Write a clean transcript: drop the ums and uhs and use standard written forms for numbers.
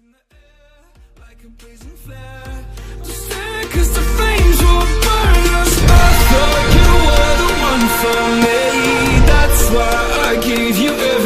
Like a blazing flare, just stare 'cause the flames will burn us. I thought you were the one for me. That's why I gave you everything.